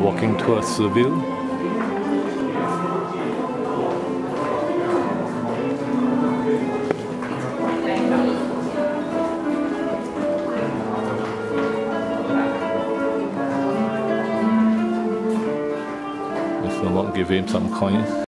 walking towards Seville. Mr. Mott give him some coins.